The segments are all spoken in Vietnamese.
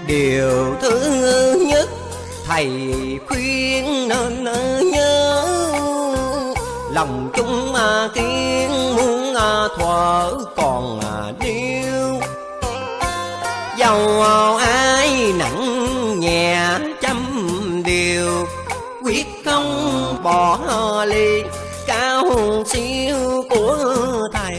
Điều thứ nhất thầy khuyên nên nhớ, lòng chung kiến muốn thuở còn điêu. Dầu ai nặng nhẹ trăm điều, quyết không bỏ ly cao siêu của thầy.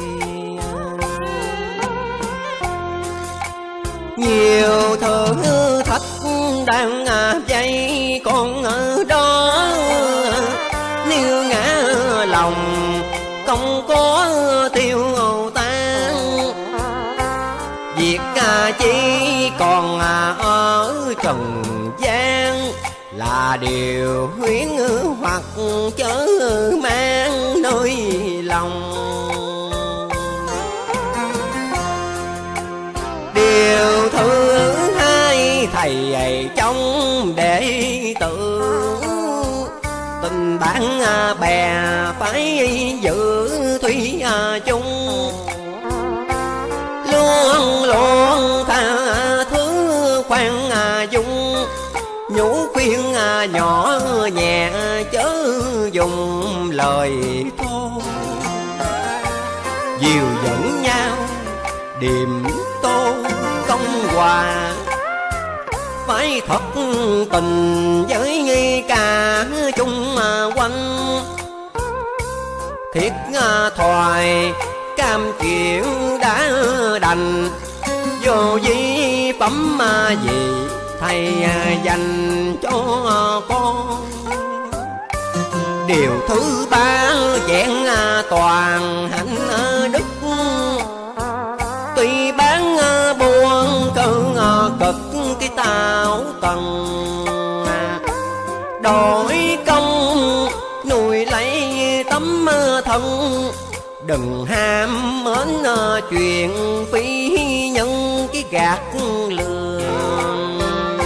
Nhiều thử thách đang dây con ở đó, nếu ngã lòng không có tiêu tan, việc chỉ còn ở trần gian là điều huyễn hoặc chớ mang nơi lòng. Điều thứ hai thầy trong đệ tử, tình bạn bè phải giữ thủy chung, luôn luôn tha thứ khoan dung, nhủ khuyên nhỏ nhẹ chớ dùng lời thô. Dìu dẫn nhau điềm tô công hòa, phải thật tình với cả chung quanh. Thiết thoại cam chịu đã đành, vô vi phẩm gì thầy dành cho con. Điều thứ ba vẹn toàn hạnh đức, tuy bán buôn cơn cực cái tạo tầng, đổi công nuôi lấy tấm thân. Đừng ham mến chuyện phi nhân cái gạt lường.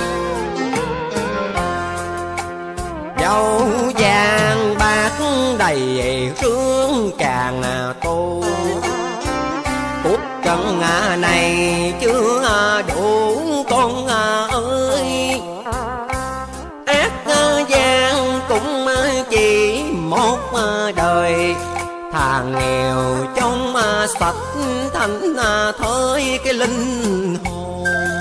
Dầu vàng bạc đầy rương càng tu, cuộc trần này chưa đủ con ơi. Ác gian cũng chỉ một đời, thà nghèo trong sạch thanh thới cái linh hồn.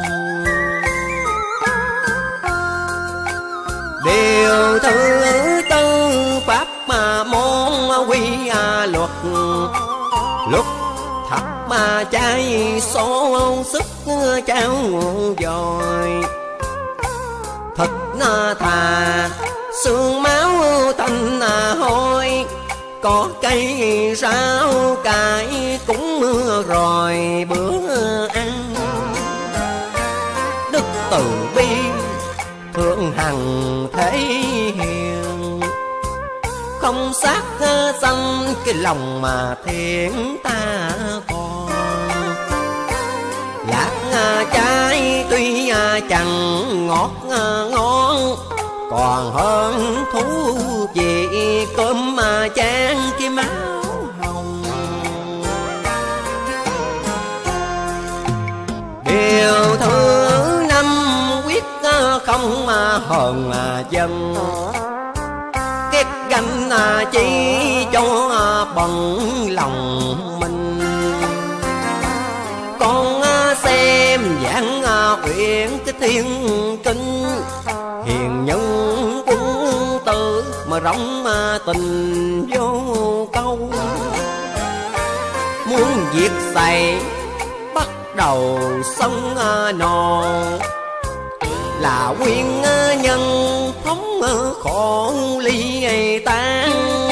Điều thứ tư pháp môn quy luật, luật thật mà trái số sức trao dồi. Thịt thà xương máu thanh hôi, có cây rau cải cũng rồi bữa ăn. Đức từ bi thương hằng thế hiền, không sát sanh cái lòng mà thiện ta còn. Lạc trái tuy chẳng ngọt ngon, còn hơn thú vị cơm chan cái máu hồng. Điều thứ năm quyết không hờn dân, kết ganh chỉ cho bằng lòng mình. Con xem dạng uyển cái thiên kinh, hiền nhân quân tử mà rộng tình vô câu. Muốn việc xảy bắt đầu sân nò, là nguyên nhân thống khổ ly tan.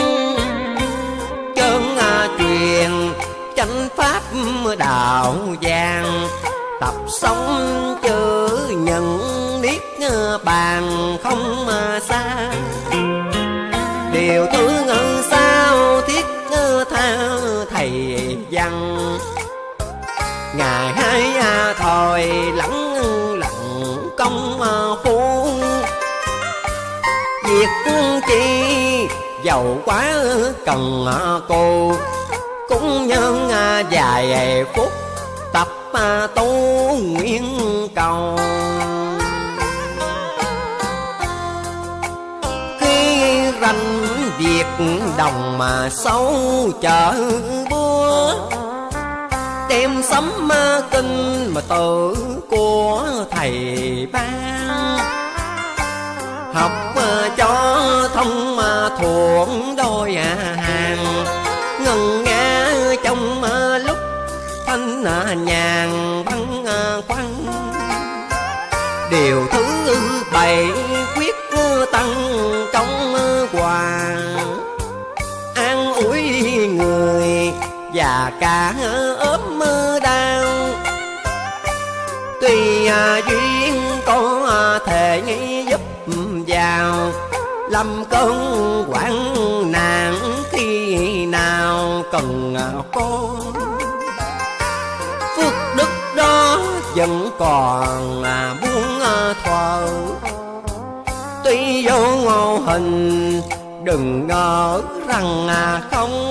Chân truyền chánh pháp đạo vàng, tập sống chữ nhận biết bàn không xa. Điều thứ sao thiết tha thầy văn, ngày hai thời lẳng lặng công phu. Việc chi giàu quá cần cô, cũng nhân vài phút tập tu nguyện cầu. đồng mà sâu chợ búa, đem sấm kinh mà tự của thầy ban, học cho thông mà thuộc đôi hàng, ngân nga trong lúc thanh nhàn băng khoăn. Điều thứ 7 quyết tăng công hoàng, an ủi người và cả ốm đau. Tuy duyên có thể giúp vào, lâm cơn hoạn nạn khi nào cần con. Phước đức đó vẫn còn buông thờ, tuy vô ngô hình đừng ngờ rằng không.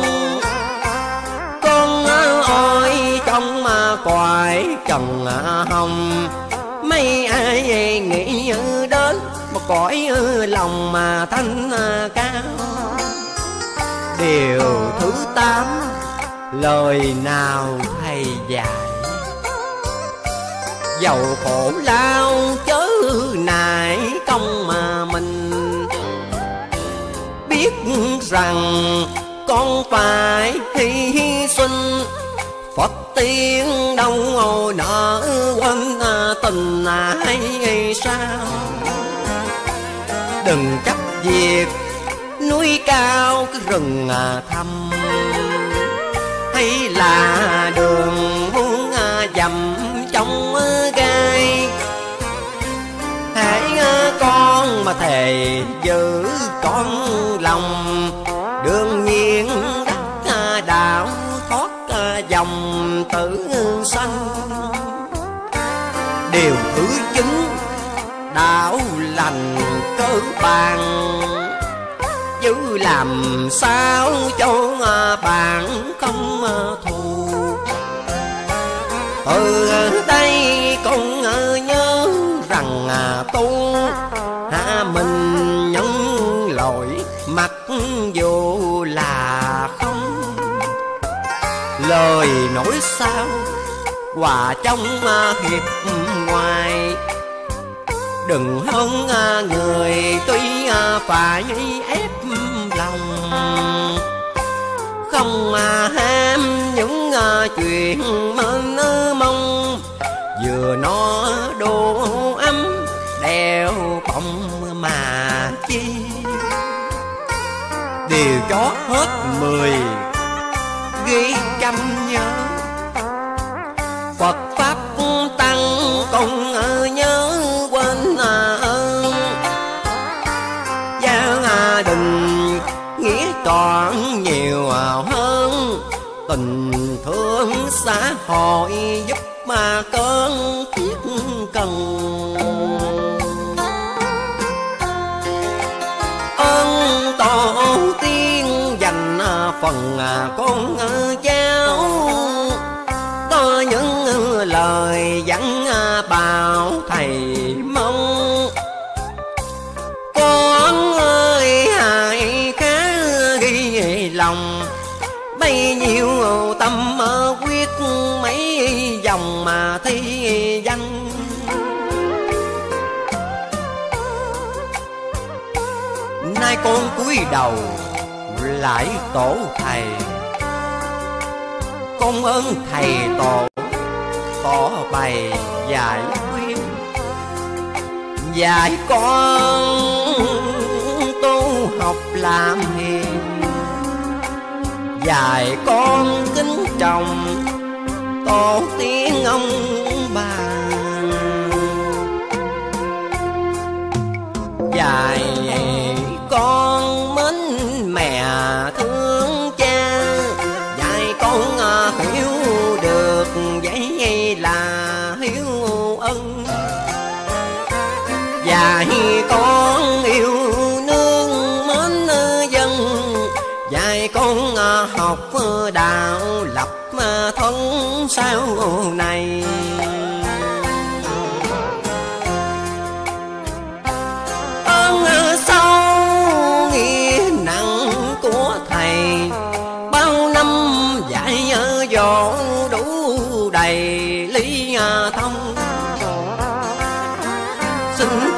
Con ơi trong cõi trần hồng, mấy ai nghĩ đến một cõi lòng mà thanh cao. Điều thứ 8 lời nào thầy dạy, dầu khổ lao chớ nại công mà mình. Biết rằng con phải hy sinh, Phật tiên đâu nỡ quên tình hay sao. Đừng chấp việc núi cao cái rừng thăm, hay là đường muốn dầm trong gai. Hãy con mà thề giữ con lòng, đương nhiên đắc đạo thoát dòng tử sanh. Điều thứ 9 đạo lành cơ bản, giữ làm sao cho bạn không thù. Từ đây con nhớ rằng tu hạ mình nhân lỗi, mặc dù là không. Lời nói sao hòa trong hiệp ngoài, đừng hơn người tuy phải ép lòng. Không ham những chuyện mênh mông, vừa nó đồ ấm đeo bông mà chi. Điều chó hết 10 ghi trăm nhớ, Phật pháp tăng con nhớ quên ơn. Gia đình nghĩa còn nhiều hơn, tình thương xã hội giúp mà cơn thiết cần. Ơn tổ tiên dành phần con cháu, có những lời dặn bảo thầy mong. Con ơi hãy khá ghi lòng, bấy nhiêu tâm quyết mấy dòng mà thi danh. Nay con cúi đầu lại tổ thầy, con ơn thầy tổ tỏ bày giải khuyên. Dạy con tu học làm hiền, dạy con kính trọng tổ tiên ông bà. Dạy con mến mẹ thương cha, dạy con hiểu được vậy là hiếu ân. Dạy con yêu nước mến dân, dạy con học đạo lập thân sau này. Ơn sâu nghĩa nặng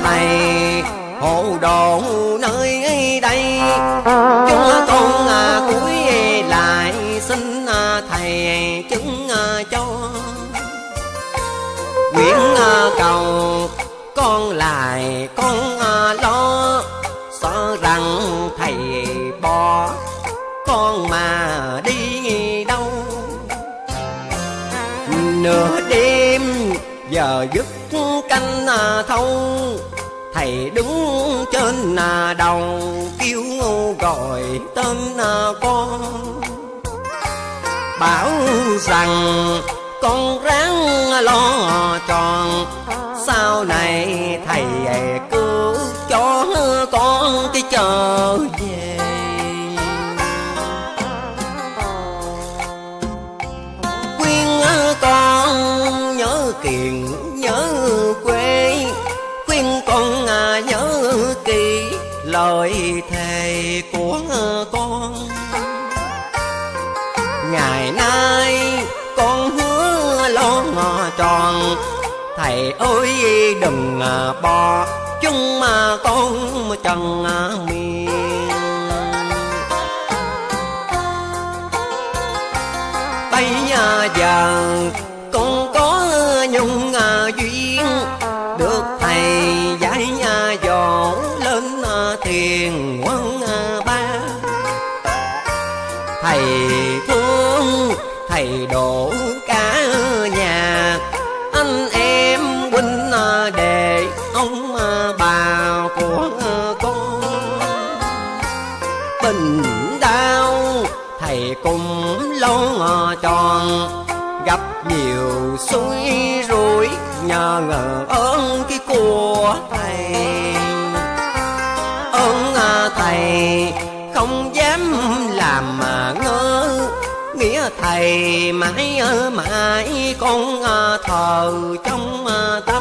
này hộ độ nơi đây, chúng con cúi lại xin thầy chứng cho. Nguyện cầu con lại con lo, sợ rằng thầy bỏ con mà đi đâu. Nửa đêm giờ dứt canh thâu, thầy đứng trên đầu kêu gọi tên con, bảo rằng con ráng lo tròn, sau này thầy cứu cho con cái trở về. Khuyên con nhớ kiền nhớ quê, khuyên con nhớ kỹ lời thề của con. Ngày nay con hứa lo tròn, thầy ơi đừng bỏ chúng mà con trần miên. Bây giờ con có nhung duyên, được thầy dạy dỗ lên thiền quân ba. Thầy thương thầy độ cả nhà, anh em huynh đệ ông bà của con. Bình đau thầy cùng lo tròn, gặp nhiều suy rủi nhờ ơn cái của thầy. Ơn thầy không dám làm ngơ, nghĩa thầy mãi mãi con thờ trong tâm.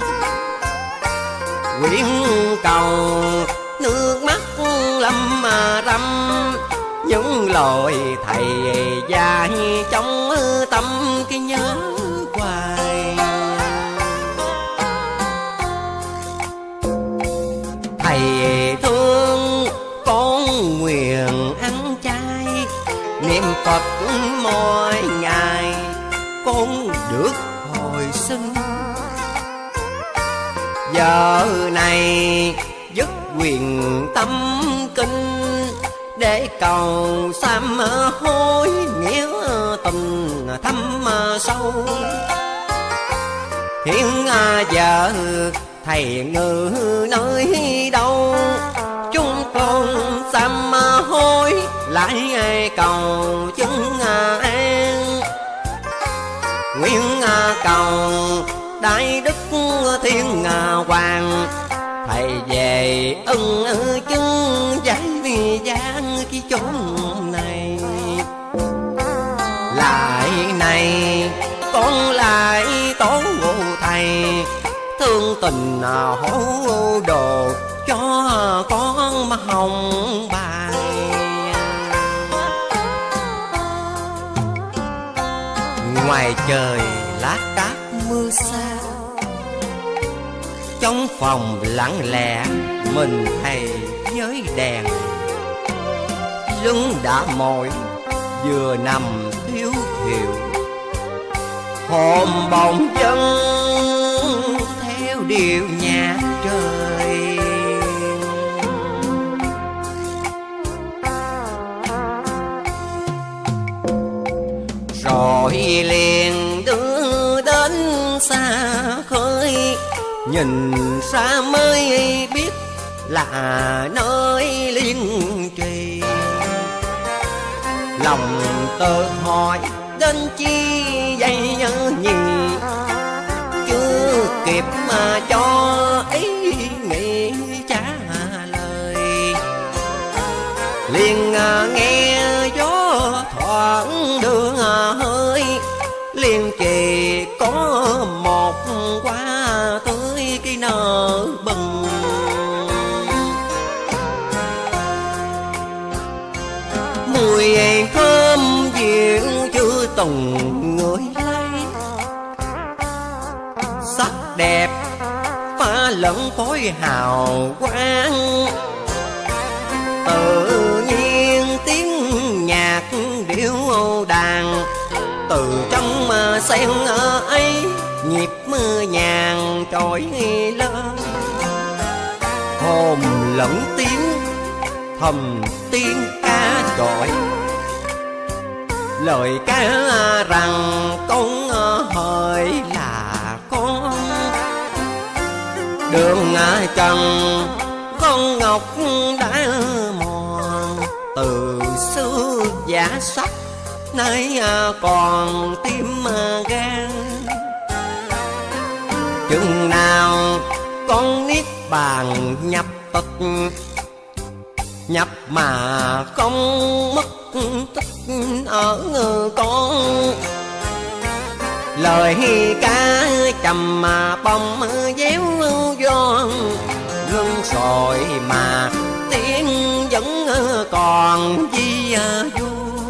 Nguyện cầu nước mắt lâm râm, những lời thầy dạy trong tâm cái nhớ hoài. Thầy thương con nguyện ăn chay, niệm Phật mỗi ngày con được hồi sinh. Giờ này dứt quyền tâm kinh, để cầu sám hối nghĩa tình thâm sâu. Hiện giờ thầy ngự nơi đâu, chúng con sám hối lại cầu chứng an. Nguyện cầu đại đức thiên hoàng, thầy về ân chứng giải gian cái chốn này. Lại này con lại tố thầy, thương tình hổ đồ cho con mà hồng bài. Ngoài trời lác đác mưa xa, trong phòng lặng lẽ mình thầy với đèn. Lưng đã mỏi vừa nằm thiếu thiểu, hồn bồng chân theo điệu nhạc trời. Rồi liền đưa đến xa khơi, nhìn xa mới biết là nơi liên trì. Lòng tự hỏi đến chi vậy nhớ nhì, chưa kịp mà cho ý nghĩ trả lời. Liền nghe gió thoảng đưa hơi, liền chỉ có một hoa tươi cái nở bừng. Mùi thơm dịu chưa từng ngửi lấy, sắc đẹp pha lẫn phối hào quang. Tự nhiên tiếng nhạc điệu đàn từ trong sen ấy nhịp mưa nhàn trỗi lên. Hồn lẫn tiếng thầm tiếng ca trội, lời ca rằng con hỡi là con. Đường trần con ngọc đã mòn, từ xưa giả sắc nay còn tim gan. Chừng nào con niết bàn nhập tịch, nhập mà không mất tích ở con. Lời ca trầm mà bông déo giòn, ngưng rồi mà tiếng vẫn còn di du.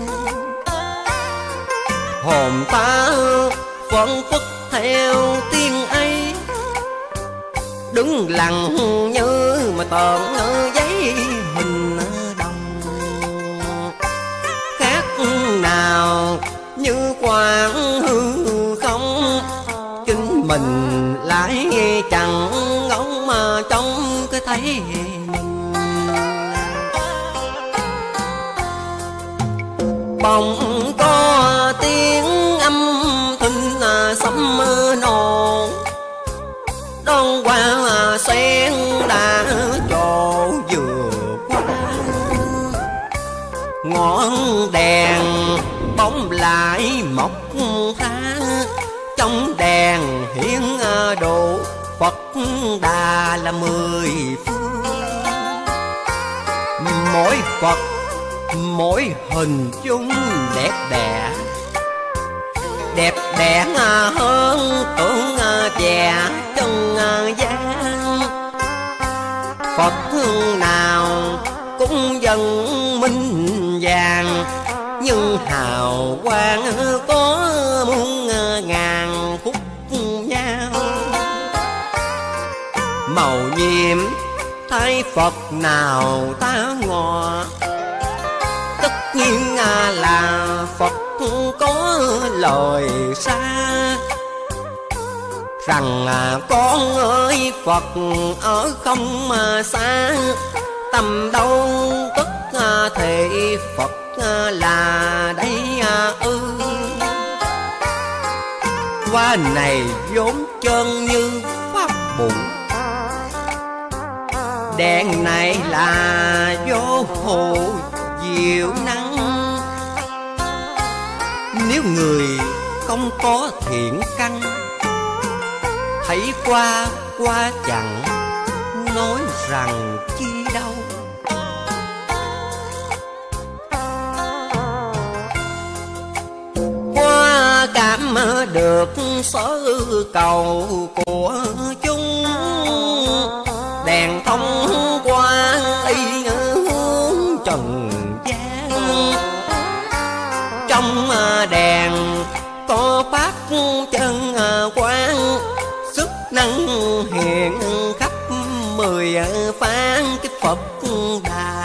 Hồn ta vẫn phất theo tiếng ấy, đứng lặng như mà tờn giấy hình đồng. Khác nào như quang hư không, chính mình lại chẳng ngóng mà trong cái thấy mình. Bỗng có tiếng âm thanh sấm nổ, đón qua sen đã trổ vừa qua. Ngọn đèn bóng lại mọc ra, trong đèn hiển độ Phật Đà là 10 phương. Mỗi Phật mỗi hình dung đẹp đẽ, đẹp đẽ hơn tưởng chè chân gian. Phật hương nào cũng dần minh vàng, nhưng hào quang có muôn ngàn khúc nhau. Màu nhiệm thay Phật nào ta ngọ, tất nhiên là Phật có lời xa. Rằng con ơi Phật ở không mà xa, tầm đâu tất thể Phật là đây ư. Hoa này vốn trơn như pháp bụng, đèn này là vô hộ diệu năng. Nếu người không có thiện căn, thấy qua qua chẳng nói rằng chi đâu. Qua cảm được sở cầu của chúng, đèn thông qua y hướng trần gian. Trong đèn có pháp chân quang, sức năng hiện khắp 10 phan cái Phật Đà.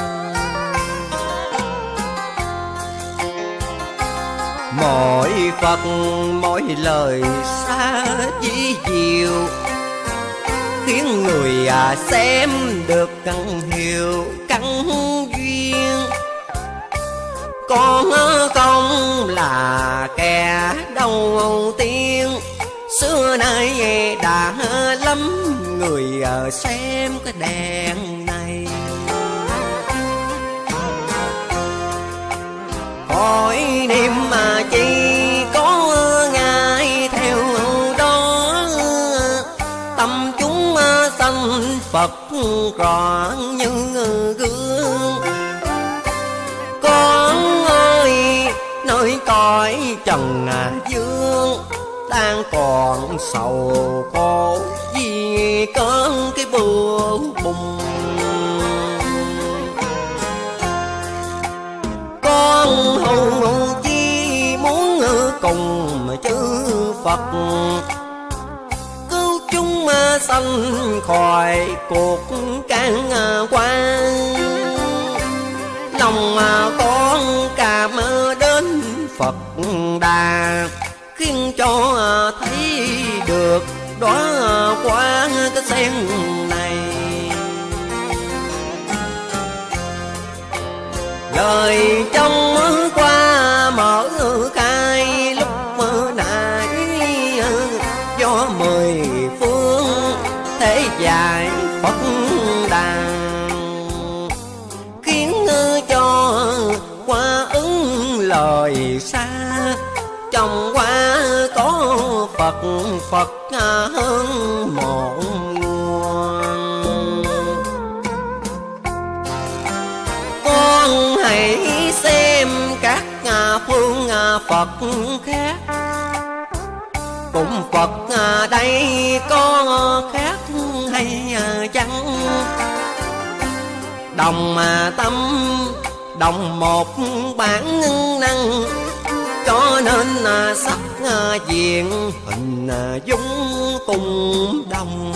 Mỗi Phật mỗi lời xa chỉ diệu, khiến người xem được căn hiểu căn duyên. Con không là kẻ đầu tiên, xưa nay đã lắm người xem cái đèn này. Hỏi niệm mà chi có ngài theo đó, tâm chúng sanh Phật rõ như gương. Con ơi nơi cõi trần dương, đang còn sầu khổ vì cơn cái bừa bùng. Con hầu chi muốn cùng chư Phật, cứu chúng sanh khỏi cuộc can qua. Lòng con cảm đến Phật Đà, khiến cho thấy được đóa hoa cái sen này. Lời trong qua mở khai lúc nãy, do mười phương thế dài Phật đàn, khiến cho qua ứng lời xa. Trong qua có Phật, Phật hơn một nguồn. Con hãy xem các phương Phật khác, cũng Phật đây có khác hay chăng? Đồng tâm, đồng một bản năng, cho nên sắc diện hình dung cùng đồng.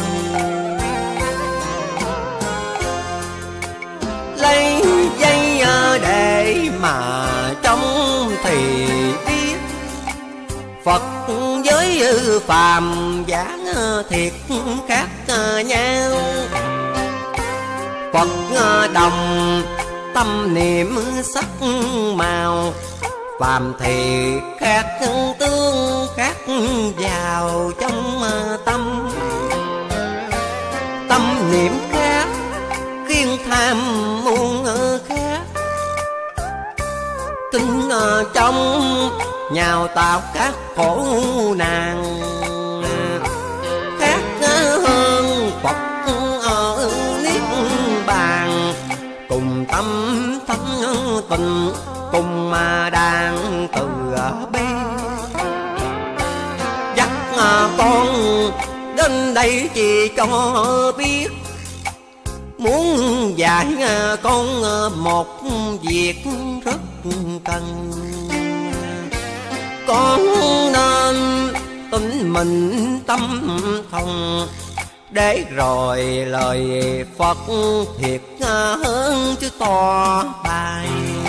Lấy dây để mà trông thì biết, Phật với phàm dáng thiệt khác nhau. Phật đồng tâm niệm sắc màu, phàm thì khác tương khác vào trong tâm. Tâm niệm khác khiến tham muôn khác, kinh trong nhào tạo các khổ nạn. Khác hơn Phật ở niết bàn, cùng tâm thanh tịnh, cùng mà đang từ bi. Dắt con đến đây chỉ cho biết, muốn dạy con một việc rất cần. Con nên tính mình tâm thông, để rồi lời Phật thiệt hơn chứ to bài.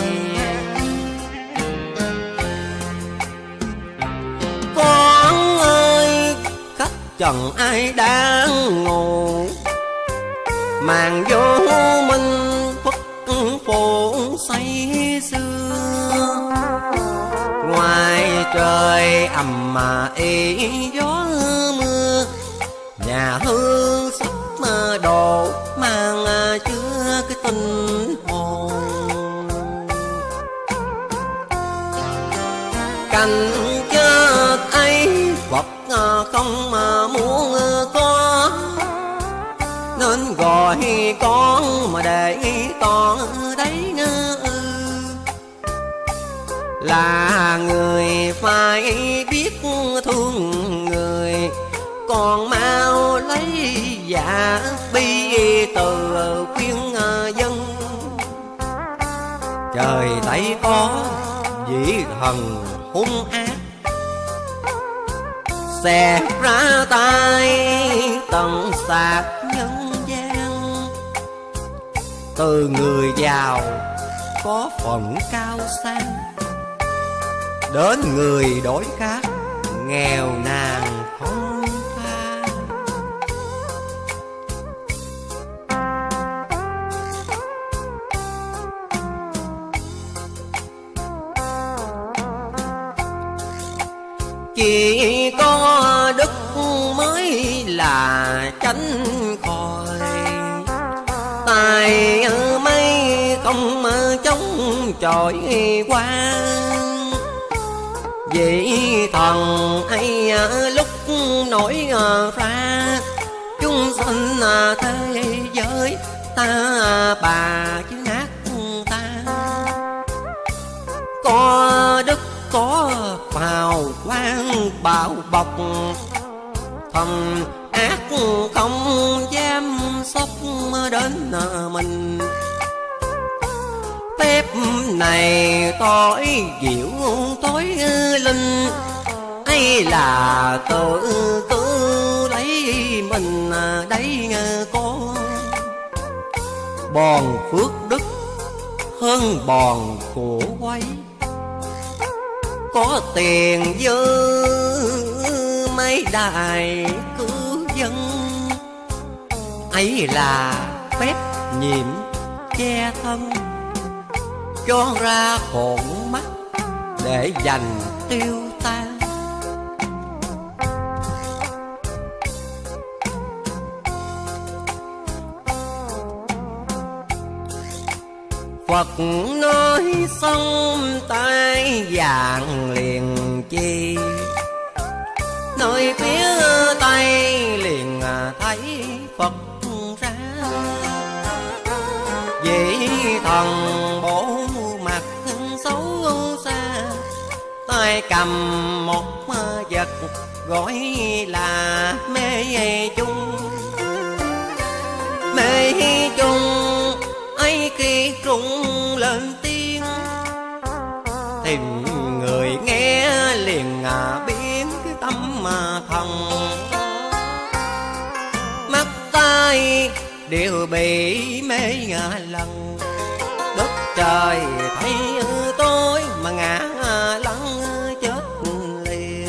Con ơi, khách chẳng ai đang ngủ, màn vô minh phất phổ say xưa. Ngoài trời ầm ĩ gió mưa, nhà hư sắp đổ mang chứa cái tinh hồn. Cảnh chết ấy Phật không muốn có, nên gọi con mà để toàn đấy là người phải biết thương người. Còn mau lấy dạ bi từ khuyên dân, trời thấy có dĩ thần hung ác, xẻ ra tay tận sạc nhân gian. Từ người giàu có phận cao sang, đến người đối khác nghèo nàn không tha. Chỉ có đức mới là tránh khỏi, tài mấy không chống chọi qua. Vị thần ấy lúc nổi ra, chúng sanh thế giới ta bà chứ nát ta. Có đức có hào quang bảo bọc, thần ác không dám sốc đến mình. Phép này tối diệu tối linh, ấy là tự lấy mình đây có bòn phước đức hơn bòn của quấy, có tiền dư mấy đài cư dân, ấy là phép nhiệm che thân, cho ra khổn mắt để dành tiêu tan. Phật nói xong tay vàng liền chi, nơi phía tây liền thấy Phật ra. Vị thần bộ mặt xấu xa, tay cầm một vật gọi là mê chung. Mê chung ấy khi rung lên tiếng, thì người nghe liền biến cái tâm thần. Mắt tai đều bị mê lần, đất trời thấy tối mà ngã lăn chết liền.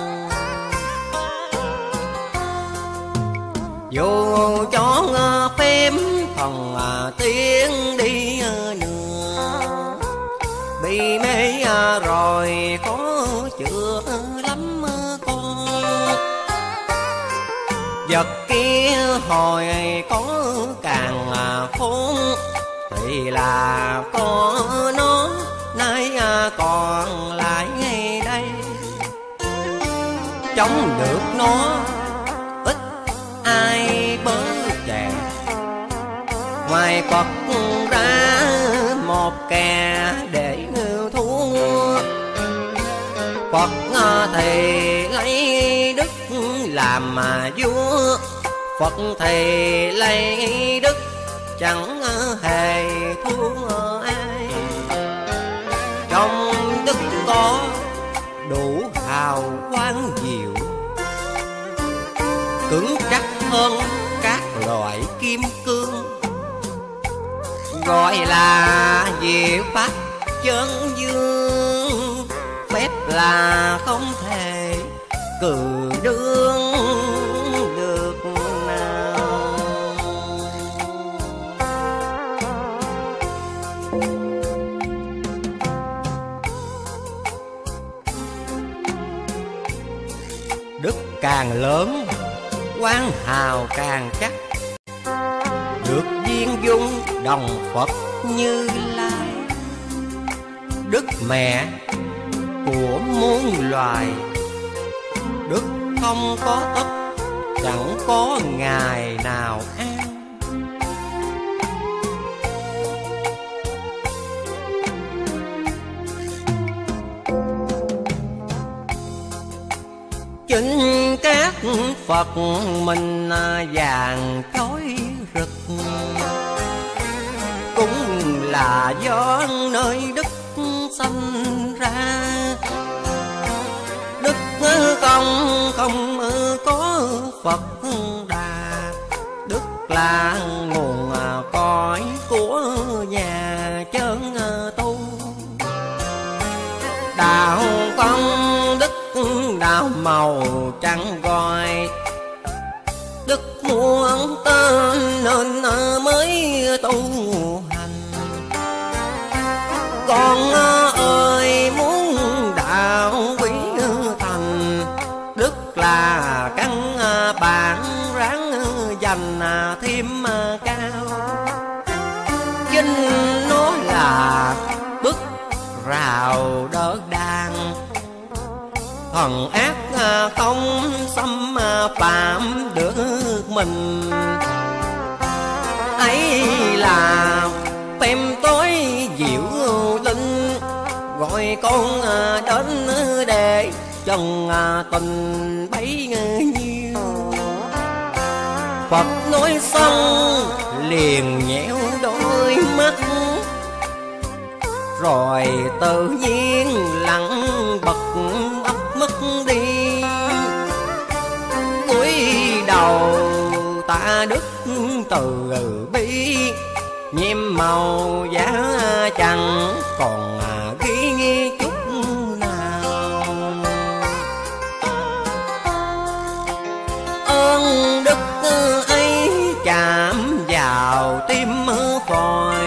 Dù cho phép thần tiến đi nữa, bị mê rồi có chữa lắm con. Vật kia hồi có càng khốn, thì là có nó nay còn lại ngay đây. Chống được nó ít ai bớ chàng, ngoài Phật ra một kẻ để thua. Phật thì lấy đức làm vua, Phật thì lấy đức chẳng hề thua ai. Trong đức có đủ hào quang diệu, cứng chắc hơn các loại kim cương, gọi là diệu pháp chân dương. Phép là không thể cử đương được nào. Đức càng lớn, quang hào càng chắc, được viên dung đồng Phật Như Lai. Đức mẹ của muôn loài, đức không có tất, chẳng có ngày nào an. Chính các Phật mình vàng chói rực, cũng là do nơi đức sanh ra. Đức không có Phật Đà, đức là nguồn cõi của nhà chân tu. Đạo công đức đạo màu trắng gọi, đức muốn tên nên mới tu hành. Con ơi muốn đạo quý thành, đức là căn bản ráng dành thêm cao. Chính nó là bức rào đỡ đàn, thần ác không xâm phạm được mình. Ấy là phèm tối diệu linh, gọi con đến để chân tình bấy nhiêu. Phật nói xong liền nhéo đôi mắt, rồi tự nhiên lặng bật ấp mất đi. Cúi đầu tạ đức từ bi, nhiệm màu giá chẳng còn ghi chút nào. Ơn đức ấy chạm vào tim phòi,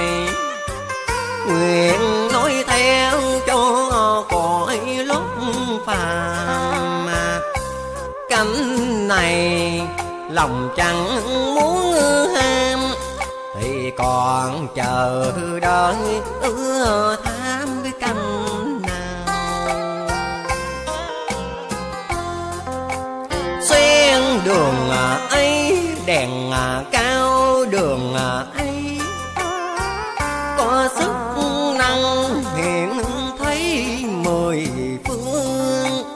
nguyện nói theo cho cõi lúc phàm. Cánh này lòng chẳng muốn ham, thì còn chờ đợi ưa tham cái canh nào. Xuyên đường ấy đèn cao đường ấy, có sức năng hiện thấy mười phương.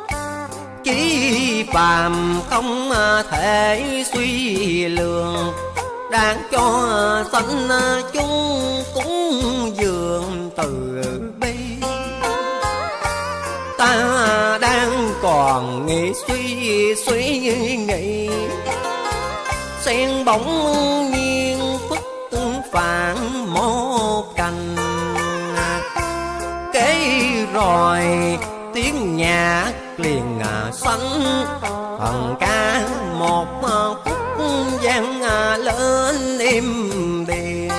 Chí phàm không thể suy lường, đang cho sanh chúng cúng dường từ bi. Ta đang còn nghĩ suy nghĩ, sen bỗng nhiên phất phản một cành. Kế rồi tiếng nhạc liền sánh, thần ca một phút vang lên im đềm.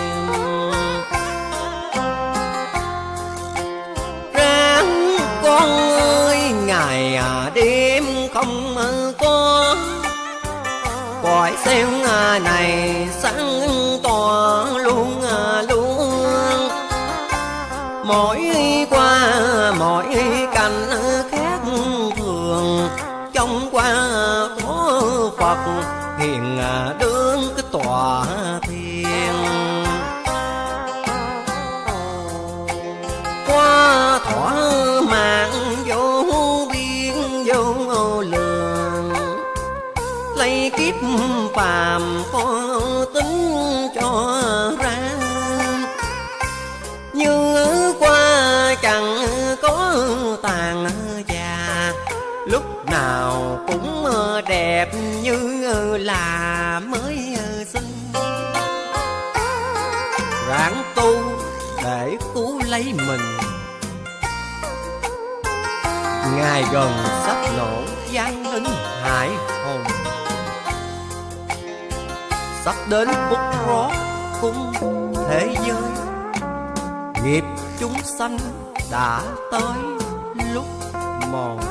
Ráng con ơi ngày đêm không có, cõi xeo này sáng tỏ luôn luôn. Mỗi qua mỗi cảnh khác thường, trong qua có Phật hiền đương cái tòa thiền. Qua thỏa mạng vô biên vô lượng, lấy kiếp phàm có tính cho ra. Như qua chẳng có tàn già, lúc nào cũng đẹp như là mới sinh. Ráng tu để cứu lấy mình, ngày gần sắp nổ gian linh hải hồn. Sắp đến phút rót cung thế giới, nghiệp chúng sanh đã tới lúc mòn.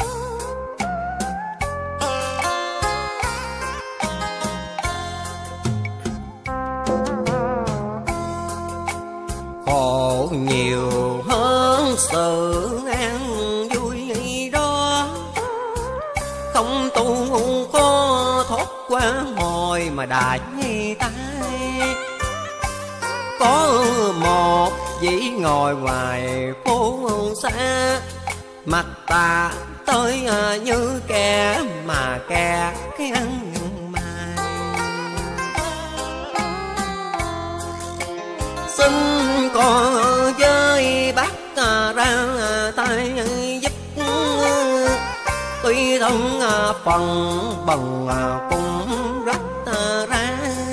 Khổ nhiều hơn sự an vui đó, không tu khó thoát qua hồi mà đại tai. Có một vị ngồi ngoài phố xa, mặt ta tới như kẻ mà kẻ cái ăn mày. Xin có với bác ra tay giúp, tuy thân phần bần cũng rất ra.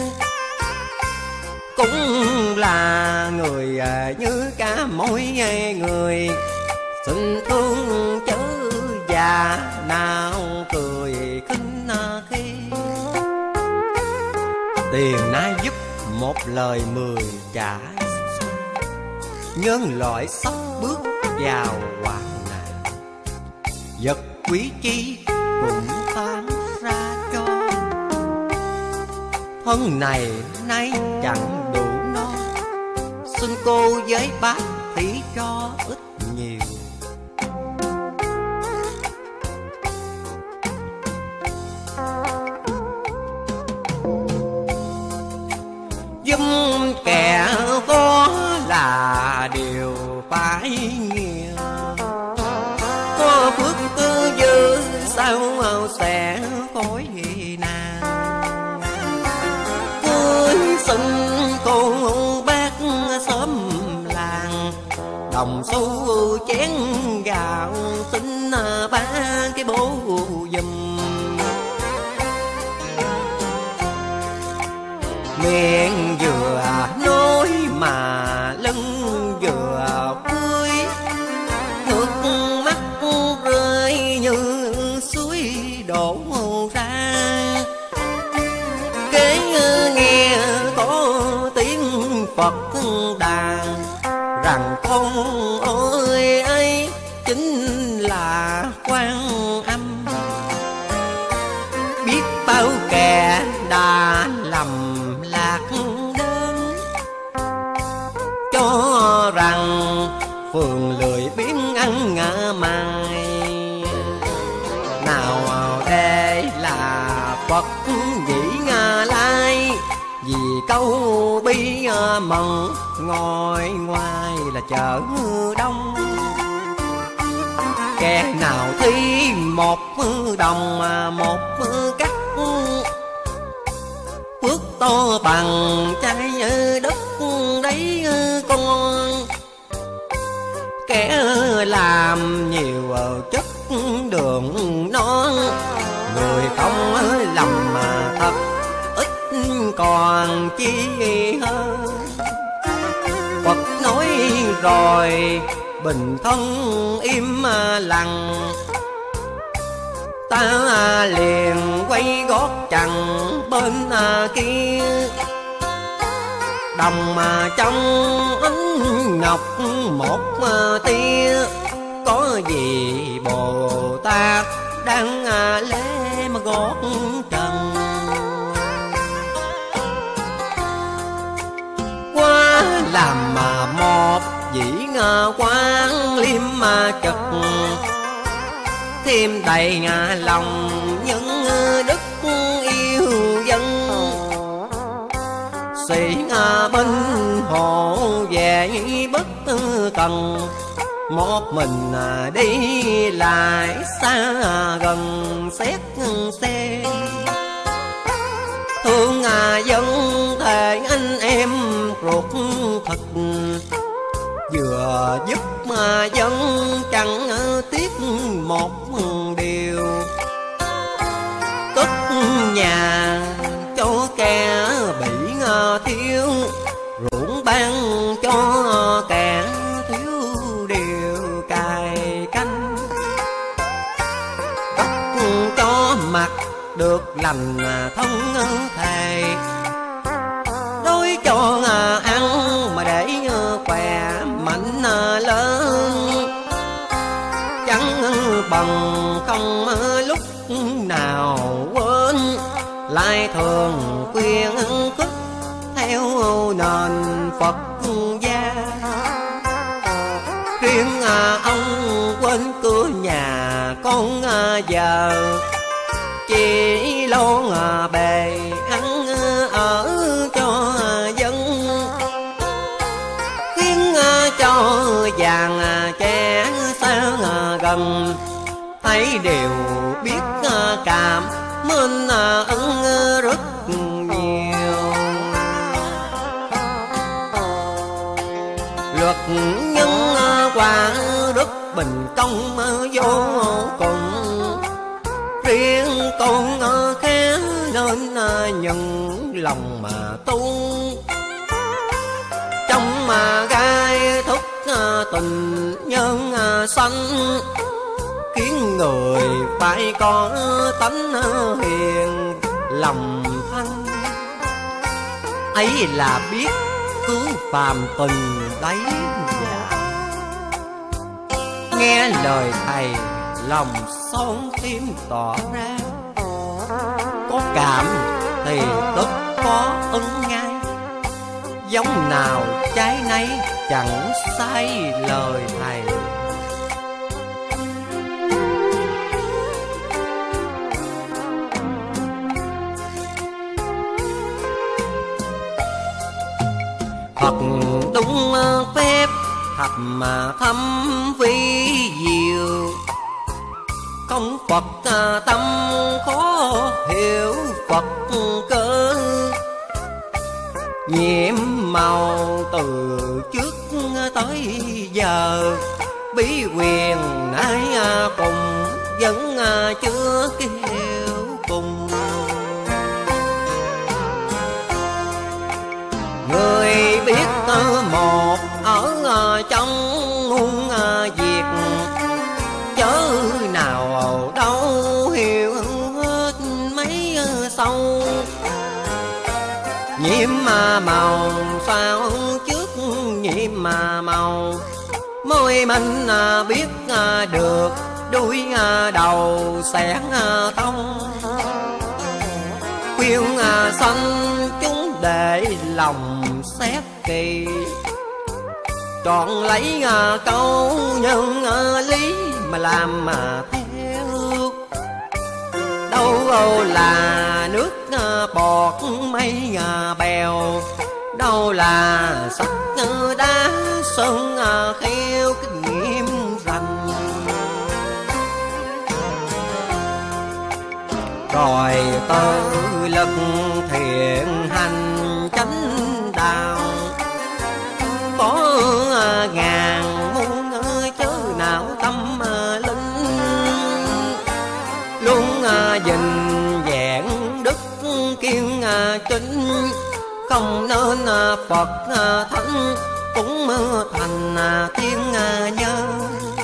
Cũng là người như cả mỗi người, xin thương chớ già nào cười khinh khi. Tiền nay giúp một lời 10 trả, nhân loại sắp bước vào hoạn nạn. Vật quý chi cũng tan ra cho, thân này nay chẳng đủ no. Xin cô với bác tỷ cho ít nhiều. Giúp kẻ có là điều phải nhiều, có phước tư dư sao sẽ phối nàng. Cưới xin cô bác sớm làng, đồng xu chén gạo xin ba cái bố giùm. Miệng vừa nói mà lưng vừa vui, nước mắt rơi như suối đổ ra. Kế nghe có tiếng Phật đàn rằng con ơi ấy chính là Quan Âm. Biết bao kẻ đã lầm lạc đơn, cho rằng phường lười biếng ăn ngã mài. Nào đây là Phật vị Nga Lai, vì câu bi mừng ngồi ngoài là chợ đông. Kẻ nào thi một đồng một cắt, phước to bằng trái đất đấy con. Kẻ làm nhiều chất đường non, người không lầm mà thật ít còn chi hơn. Phật nói rồi bình thân im lặng, ta liền quay gót chằng bên kia. Đồng mà trong ánh ngọc một tia, có gì Bồ Tát đang lễ mà gót trần. Quá làm mà một vị Quan Liêm mà chật, thêm đầy lòng những đức yêu dân. Sĩ binh hộ về bất cần, một mình đi lại xa gần xét xem. Thương dân thề anh em ruột thịt, vừa giúp dân chẳng tiếc một điều. Cất nhà cho kẻ bị thiếu, ruộng ban cho kẻ thiếu điều cài canh. Tóc cho mặt được lành thông thề, đói cho ăn mà để khỏe mạnh lớn. Chẳng bằng không lúc nào quên, lại thường khuyên khích theo nền Phật gia. Riêng ông quên cửa nhà con giờ, chỉ lo bề ăn ở cho dân. Khiến cho vàng trẻ xa gần, thấy đều biết cảm ơn ơn rất nhiều. Luật nhân quả rất bình công vô cùng, riêng con khá nên nhận lòng mà tu. Trong mà gai thúc tình nhân sanh, khiến người phải có tánh hiền lòng thanh. Ấy là biết cứu phàm tình đấy già, nghe lời thầy lòng son tim tỏ ra. Có cảm thì tất có ân ngay, giống nào trái nấy chẳng sai lời thầy. Phật đúng phép thật mà thâm vi diệu, không Phật tâm khó hiểu Phật cơ. Nhiệm màu từ trước tới giờ, bí quyền nay cùng vẫn chưa kêu cùng. Nhiệm màu sao trước nhiệm màu, môi mình biết được đuôi đầu sáng thông. Khuyên xanh chúng để lòng xét kỳ, trọn lấy câu nhân lý mà làm theo. Đâu là nước bọt mây bèo, đâu là sắc đá sơn kheo kinh nghiệm rành. Rồi tự lực thiện hành chánh đạo, có ngàn muôn chớ nào tâm linh. Luôn gìn vẹn đức kiên chính, không nên Phật thánh cũng thành thiên nhân.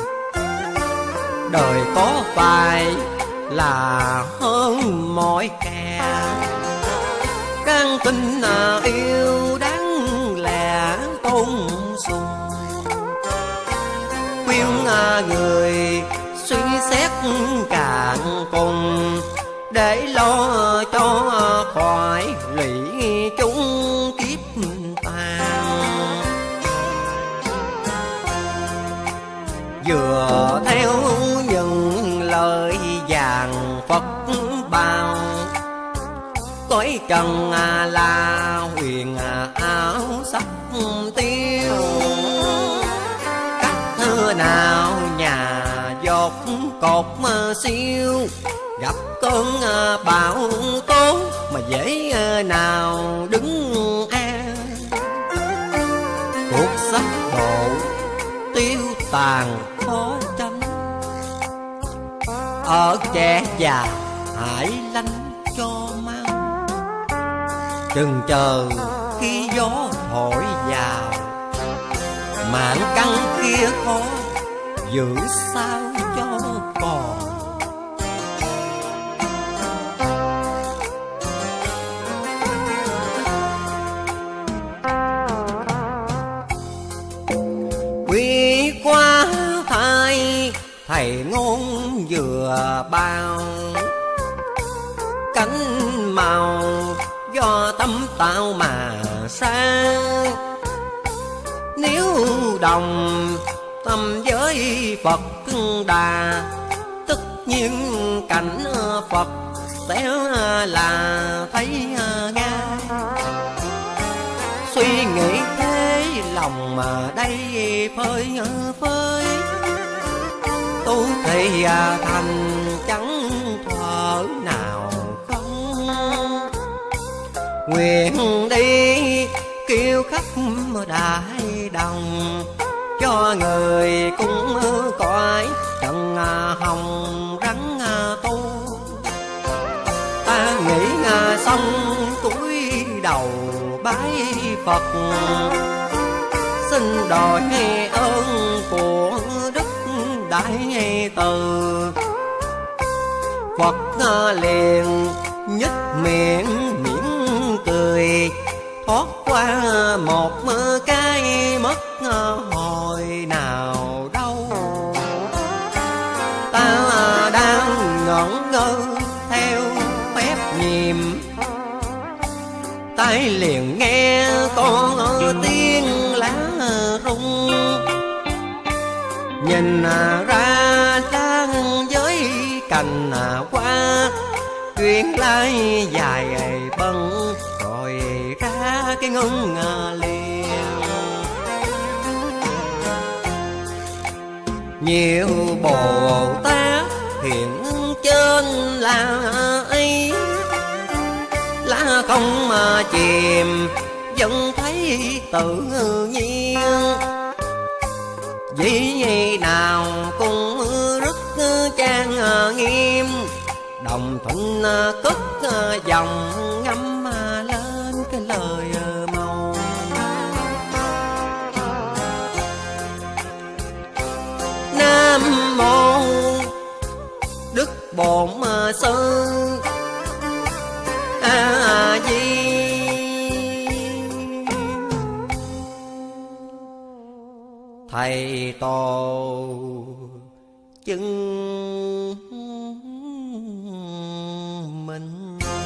Đời có phải là hơn mọi kẻ, can tin yêu đáng lẽ tôn sùng. Khuyên người suy xét cạn cùng, để lo cho khỏi lụy chúng kiếp tàn. Vừa theo những lời vàng Phật bao, cõi trần là huyền ảo sắc tiêu. Cách thưa nào nhà dột cột siêu, gặp cơn bão tố mà dễ nào đứng an. Cuộc sắp độ tiêu tàn khó tránh, ở trẻ già hãy lánh cho mau. Chừng chờ khi gió thổi vào, mạng căn kia khó giữ sao cho còn. Quy qua thai thầy ngôn vừa bao, cánh màu do tâm tạo mà sang. Nếu đồng tâm với Phật Đà, tất nhiên cảnh Phật sẽ là thấy ngay. Suy nghĩ thế lòng mà đây phơi phới, tu thì thành chẳng thở nào không. Nguyện đi kêu khắp đại đồng, cho người cũng cõi trần hồng rắn tu. Ta nghĩ xong cúi đầu bái Phật, xin đòi ơn của đức đại từ. Phật liền nhếch miệng mỉm cười, thoát qua một cái mất hồi nào đâu. Ta đang ngẩn ngơ theo phép nhiệm, tai liền nghe con tiếng lá rung. Nhìn ra đang với cành hoa, chuyện lai dài bận rồi ra cái ngân liền. Nhiều Bồ Tát hiện trên là ấy, lá không mà chìm vẫn thấy tự nhiên. Dĩ nào cũng rất trang nghiêm, đồng thuận cất dòng ngâm lên cái lời màu. Nam mô Đức Bổn Sư A Di. Thầy tổ chứng minh.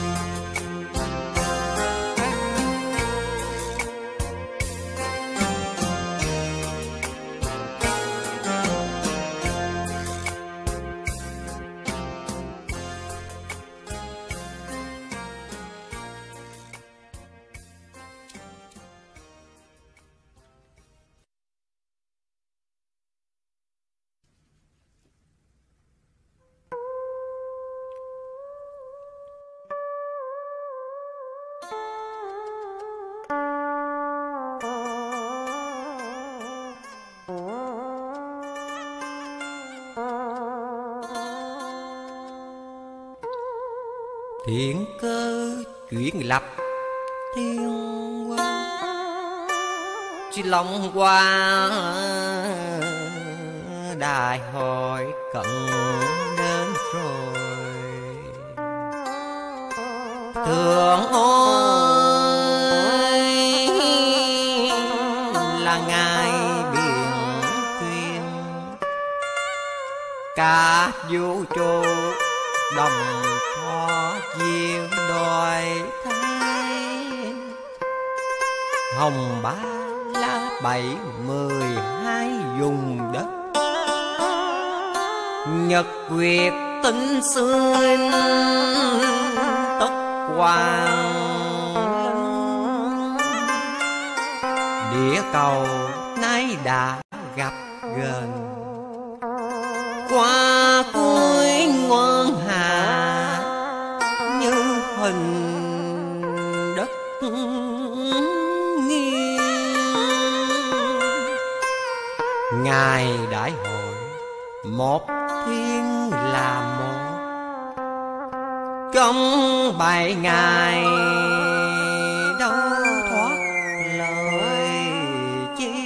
Thiện cơ chuyển lập thiên quan, chỉ lòng qua đại hội cận đến rồi. Thượng ôi là ngài biển tuyên, cả vũ trụ đồng thọ diệu đòi thay. Hồng ba lá 712 vùng đất, nhật nguyệt tinh xuyên tất hoàng linh. Địa cầu nay đã gặp gần, qua cuối ngoan hà như hình đất nghiêng. Ngài đại hội một thiên là một, trong 7 ngày đâu thoát lời chi.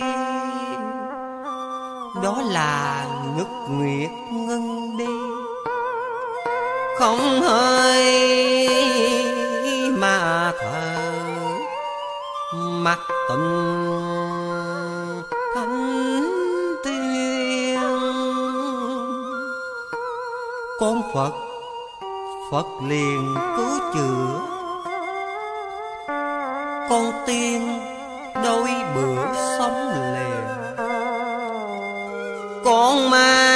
Đó là ngất nguyệt ngưng đi, không hơi mà thở mắt tình thánh tiên. Con Phật, Phật liền cứu chữa, con tiên đôi bữa sống liền. Con ma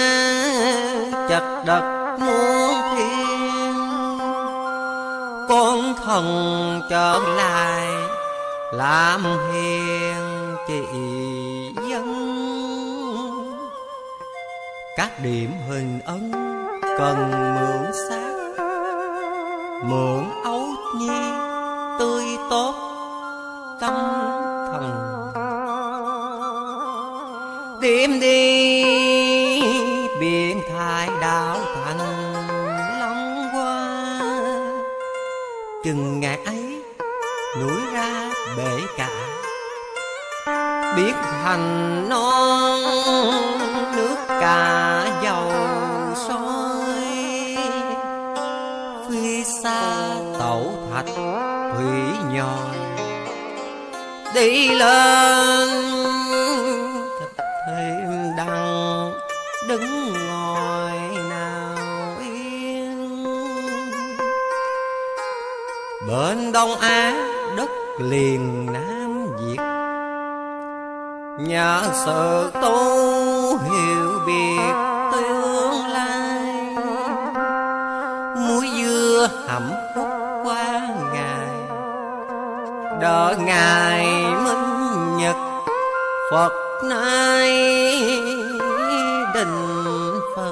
chặt đất muôn thiên, con thần trở lại làm hiền trị dân. Các điểm hình ấn cần mượn xác, mượn ấu nhi tươi tốt tâm thần. Tìm đi biển thái đạo thành long qua, chừng ngày ấy núi ra bể cả, biết thành non nước cả dầu sôi. Phi xa tẩu thạch thủy nhồi, đi lên thêm đằng đứng ngồi nào yên. Bên Đông Á đất liền Nam Việt, nhờ sự tu hiểu biết tương lai. Muối dưa hầm hút qua ngày, đợi ngày minh nhật Phật nay định phần.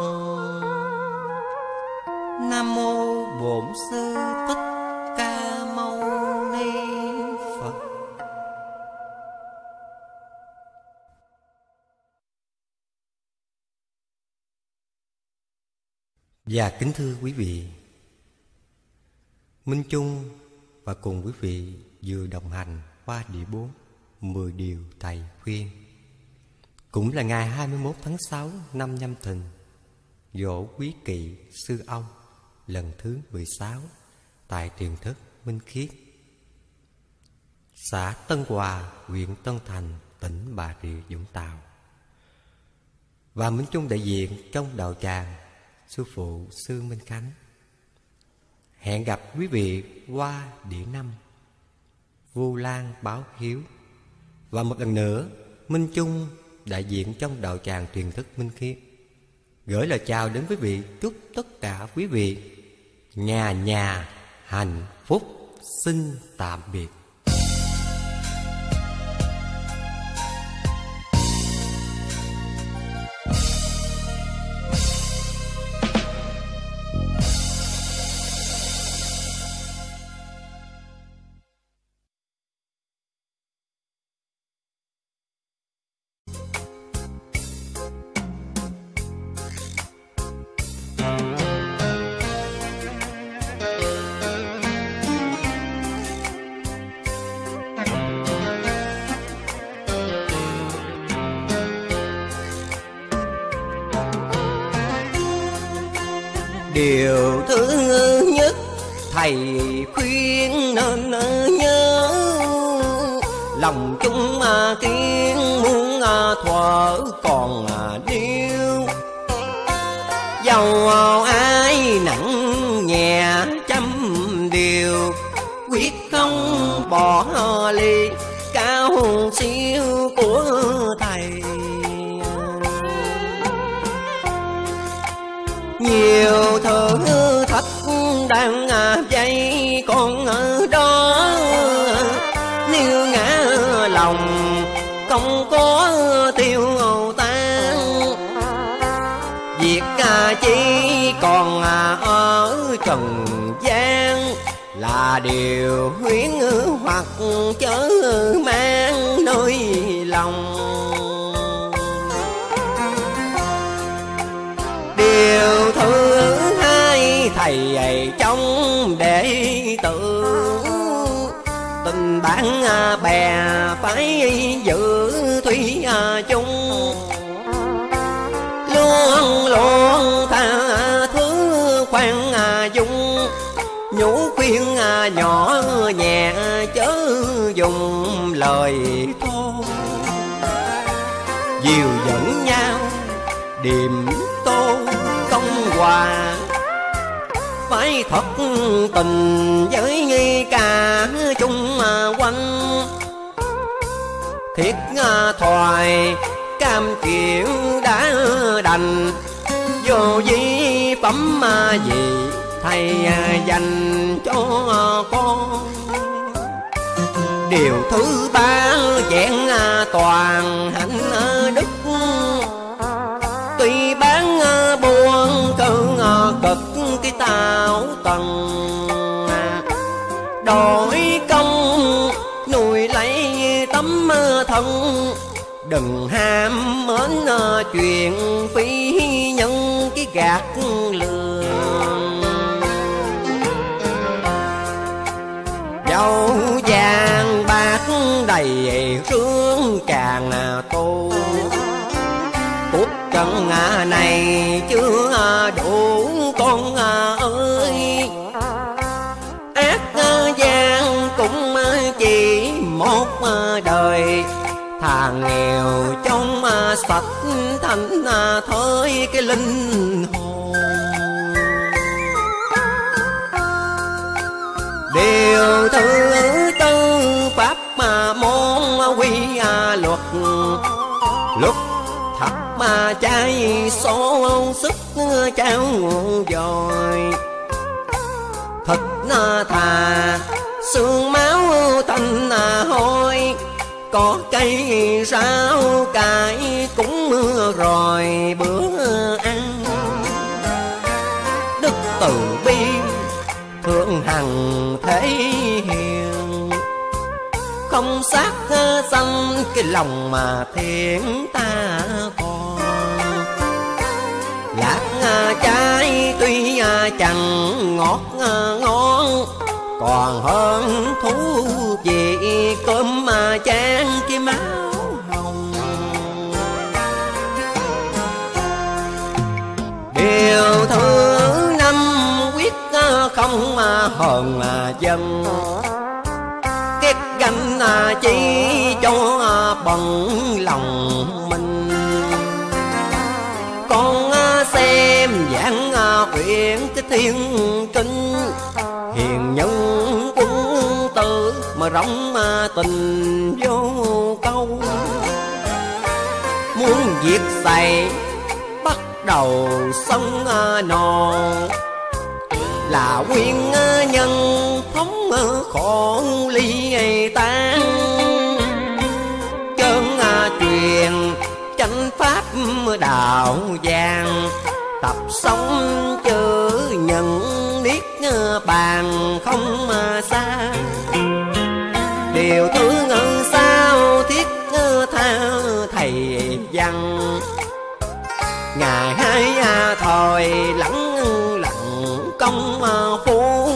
Nam mô Bổn Sư Thích Ca Mâu Ni Phật. Và kính thưa quý vị, Minh Chung và cùng quý vị vừa đồng hành qua địa 4 10 điều thầy khuyên. Cũng là ngày 21 tháng 6 năm Nhâm Thìn, giỗ Quý Kỵ Sư Ông lần thứ 16 tại Tiền Thất Minh Khiết, xã Tân Hòa, huyện Tân Thành, tỉnh Bà Rịa Vũng Tàu. Và mến chung đại diện trong đạo tràng sư phụ Sư Minh Khánh. Hẹn gặp quý vị qua đĩa 5 Vu Lan báo hiếu. Và một lần nữa, Minh Chung đại diện trong đạo tràng truyền thức Minh Khiết gửi lời chào đến quý vị, chúc tất cả quý vị nhà nhà hạnh phúc. Xin tạm biệt. Điều thứ nhất thầy khuyên nên nhớ, lòng chung tiếng muốn thuở còn điêu. Dầu ai nặng nhẹ trăm điều, quyết không bỏ ly cao siêu của thầy. Nhiều thử thách đang dây con ở đó, nếu ngã lòng không có tiêu tan, việc chỉ còn ở trần gian là điều huyễn hoặc chớ mang nơi lòng. Điều thứ hai thầy trong đệ tử, tình bạn bè phải giữ thủy chung, luôn luôn tha thứ khoan dung, nhủ khuyên nhỏ nhẹ chớ dùng lời thô. Dìu dẫn nhau điềm tô công hòa, phải thật tình với cả chung quanh. Thiết thoại cam chịu đã đành, vô vi phẩm gì thầy dành cho con. Điều thứ ba vẹn toàn hạnh đức, tuy bán buôn cơn cực cái tạo tầng, đổi công nuôi lấy tấm thân. Đừng ham mến chuyện phi nhân cái gạt lường. Dầu vàng bạc đầy rương càng tu, cuộc trần này chưa đủ con ơi. Ác gian cũng chỉ một đời, thà nghèo trong sạch thanh thới cái linh hồn. Điều thứ tư pháp môn quy luật, luật thật mà trái số sức trao dồi. Thịt thà xương máu thành hôi, có cây rau cải cũng rồi bữa ăn. Đức từ bi thương hằng thế hiền, không sát sanh cái lòng mà thiện ta còn. Lạc trái tuy chẳng ngọt ngon, còn hơn thú vị cơm mà chan cái máu hồng. Điều thứ năm quyết không không hờn dân, ghét ganh chỉ cho bận lòng mình. Con xem giảng uyển cái thiên kinh, hiền nhân quân tử mà rộng tình vô câu. Muốn việc xảy bắt đầu sân non, là nguyên nhân thống khổ ly tan. Chân truyền chánh pháp đạo vàng, tập sống chữ nhận niết bàn không xa. Điều thứ sao thiết tha thầy văn, ngày hai thời lẳng lặng công phu.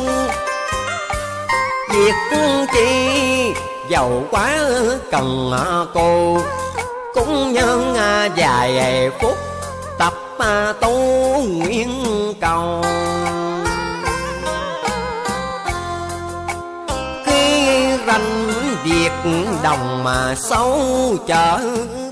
Việc chi giàu quá cần cô, cũng nhân vài phút tập tu nguyện cầu. Khi ranh việc đồng mà sâu chợ